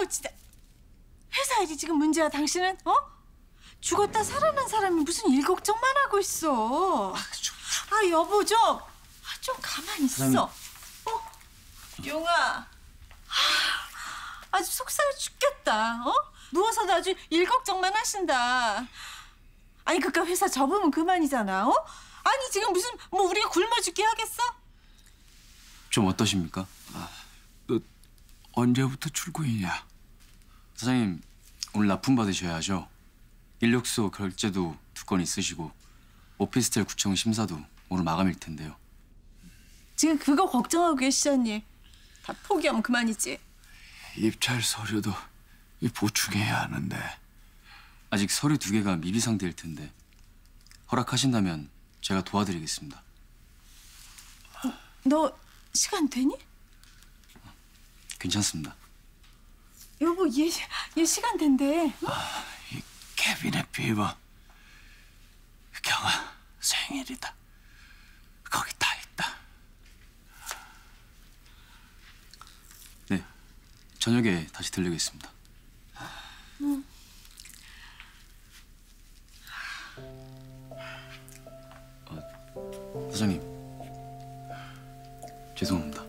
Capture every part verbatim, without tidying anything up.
진짜 회사 일이 지금 문제야. 당신은 어? 죽었다 살아난 사람이 무슨 일 걱정만 하고 있어. 아, 좀, 아 여보 좀, 아, 좀 가만히 있어. 사장님. 어? 용아, 아, 아주 속상해 죽겠다. 어? 누워서도 아주 일 걱정만 하신다. 아니 그깟 회사 접으면 그만이잖아. 어? 아니 지금 무슨 뭐 우리가 굶어 죽게 하겠어? 좀 어떠십니까? 아, 너 언제부터 출근이냐? 사장님, 오늘 납품 받으셔야죠. 인력소 결제도 두 건 있으시고 오피스텔 구청 심사도 오늘 마감일 텐데요. 지금 그거 걱정하고 계시잖니. 다 포기하면 그만이지. 입찰 서류도 보충해야 하는데. 아직 서류 두 개가 미비 상태일 텐데 허락하신다면 제가 도와드리겠습니다. 너 시간 되니? 괜찮습니다. 여보, 얘, 얘 시간 된대. 아, 이 캐비넷 비번. 경아 생일이다. 거기 다 있다. 네, 저녁에 다시 들르겠습니다. 응. 어, 사장님, 죄송합니다.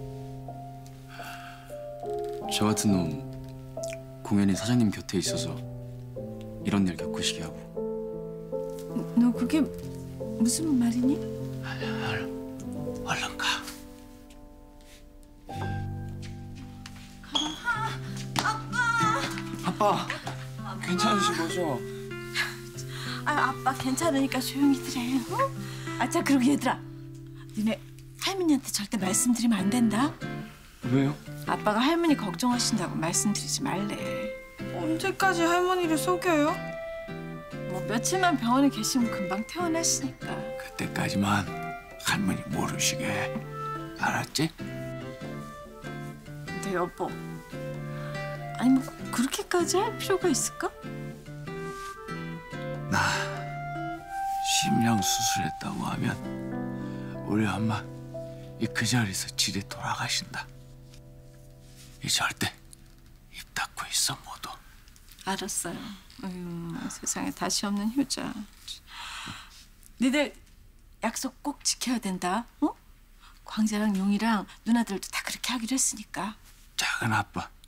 저 같은 놈 공연히 사장님 곁에 있어서 이런 일 겪으시게 하고. 너 그게 무슨 말이니? 얼른, 얼른 가. 아빠! 아빠, 괜찮으신 거죠? 아, 아빠 괜찮으니까 조용히들 해. 어? 아, 자, 그리고 얘들아. 니네 할머니한테 절대 말씀드리면 안 된다. 왜요? 아빠가 할머니 걱정하신다고 말씀드리지 말래. 언제까지 할머니를 속여요? 뭐 며칠만 병원에 계시면 금방 퇴원하시니까. 그때까지만 할머니 모르시게. 알았지? 근데 여보, 아니 뭐 그렇게까지 할 필요가 있을까? 나 심장 수술했다고 하면 우리 엄마 이 그 자리에서 지레 돌아가신다. 이 절대 입 닫고 있어 모두. 알았어요. 어휴, 세상에 다시 없는 효자. 니들 약속 꼭 지켜야 된다. 어? 광자랑 용이랑 누나들도 다 그렇게 하기로 했으니까. 작은 아빠